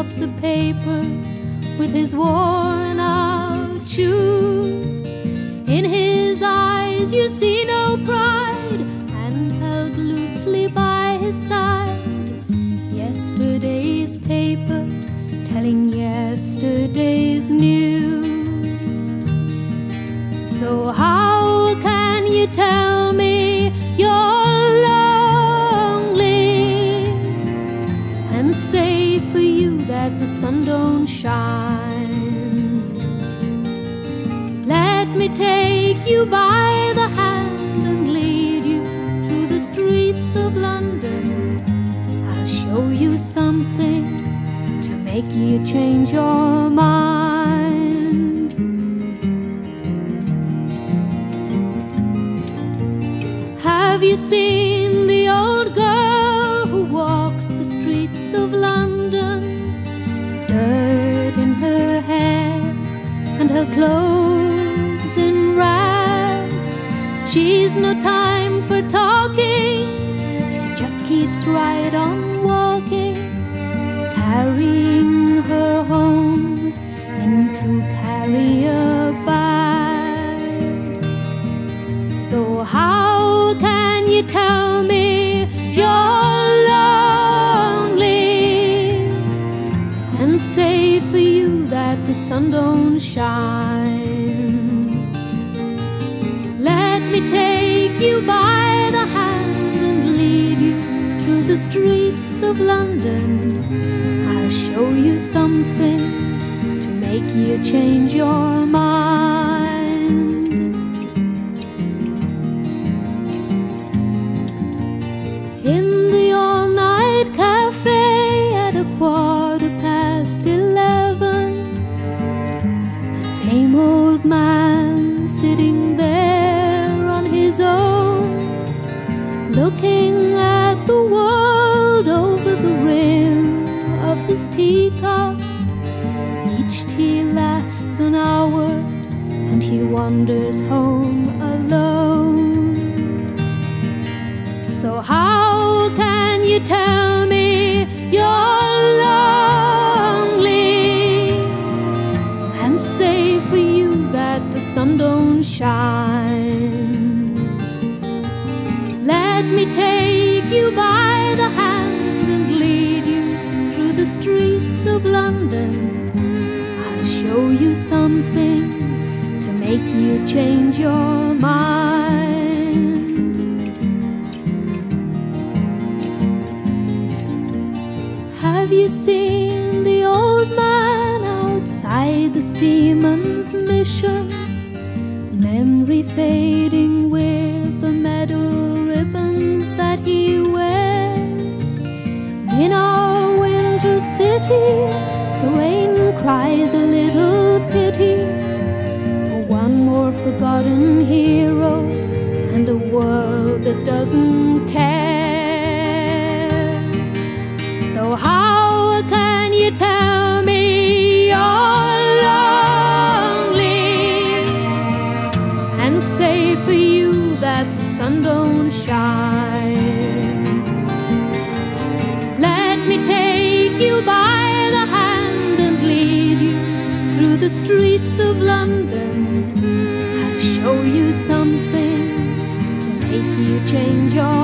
up the papers with his worn-out shoes. In his eyes you see no pride, and held loosely by his side, yesterday's paper telling yesterday's news. So how can you tell me you're lonely and say for you that the sun don't shine? Let me take you by the hand and lead you through the streets of London. I'll show you something to make you change your mind. Have you seen the old girl who walks the streets of London? Dirt in her hair and her clothes in rags. She's no time for talking, she just keeps right on walking, carrying her home into carrier bags. So how can you tell me you're lonely and say for you that the sun don't shine? Let me take you by the hand and lead you through the streets of London. I'll show you something to make you change your mind. In the all-night cafe at 11:15, the same old man sitting there on his own, looking at the world over the rim of his teacup. Each tea lasts an hour and he wanders home alone. So how can you tell me you're lonely and say for you that the sun don't shine? Let me take you by the hand and lead you through the streets of London. I'll show you something to make you change your mind. Have you seen the old man outside the Seaman's Mission? Memory fading with the medal ribbons that he wears. In our winter city, the rain cries a little pity for one more forgotten hero and a world that doesn't care. So how can you tell me you're lonely and say for you that the sun don't shine? Let me take you by the hand and lead you through the streets of London. I'll show you something to make you change your